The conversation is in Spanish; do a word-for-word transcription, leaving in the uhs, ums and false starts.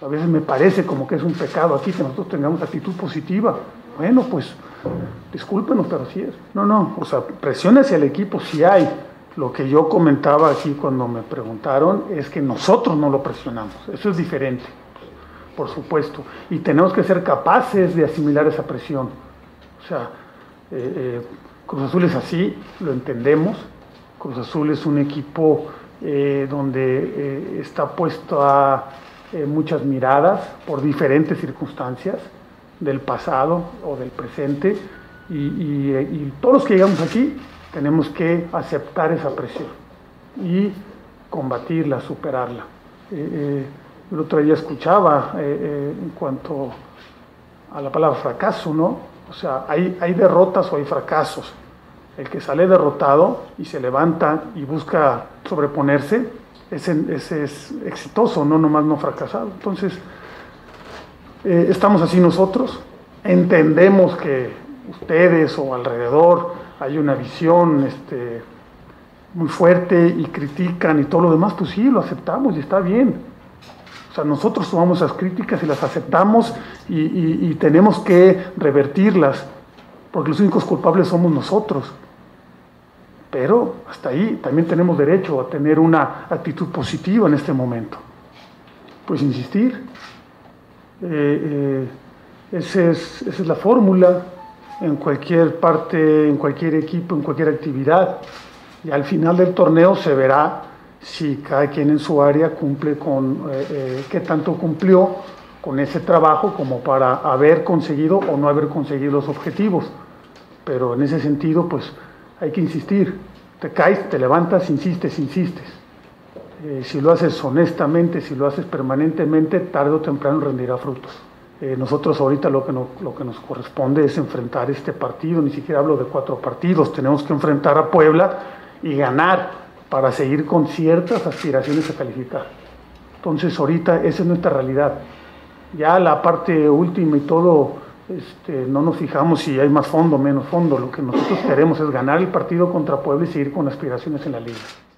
A veces me parece como que es un pecado aquí que nosotros tengamos actitud positiva. Bueno, pues discúlpenos, pero así es. No, no, o sea, presión hacia el equipo sí hay. Lo que yo comentaba aquí cuando me preguntaron es que nosotros no lo presionamos. Eso es diferente, por supuesto. Y tenemos que ser capaces de asimilar esa presión. O sea, eh, eh, Cruz Azul es así, lo entendemos. Cruz Azul es un equipo eh, donde eh, está puesto a eh, muchas miradas por diferentes circunstancias del pasado o del presente, y, y, y todos los que llegamos aquí tenemos que aceptar esa presión y combatirla, superarla. Eh, eh, el otro día escuchaba eh, eh, en cuanto a la palabra fracaso, ¿no? O sea, hay, hay derrotas o hay fracasos. El que sale derrotado y se levanta y busca sobreponerse, ese, ese es exitoso, no nomás no fracasado. Entonces, eh, estamos así nosotros, entendemos que ustedes o alrededor hay una visión este, muy fuerte y critican y todo lo demás, pues sí, lo aceptamos y está bien. O sea, nosotros tomamos esas críticas y las aceptamos y, y, y tenemos que revertirlas, porque los únicos culpables somos nosotros. Pero hasta ahí también tenemos derecho a tener una actitud positiva en este momento. Pues insistir, eh, eh, ese es, esa es la fórmula en cualquier parte, en cualquier equipo, en cualquier actividad. Y al final del torneo se verá si cada quien en su área cumple con, eh, eh, qué tanto cumplió con ese trabajo como para haber conseguido o no haber conseguido los objetivos. Pero en ese sentido, pues hay que insistir. Te caes, te levantas, insistes, insistes. Eh, si lo haces honestamente, si lo haces permanentemente, tarde o temprano rendirá frutos. Eh, nosotros ahorita lo que, no, lo que nos corresponde es enfrentar este partido, ni siquiera hablo de cuatro partidos, tenemos que enfrentar a Puebla y ganar para seguir con ciertas aspiraciones a calificar. Entonces ahorita esa es nuestra realidad. Ya la parte última y todo, este, no nos fijamos si hay más fondo o menos fondo, lo que nosotros queremos es ganar el partido contra Puebla y seguir con aspiraciones en la liga.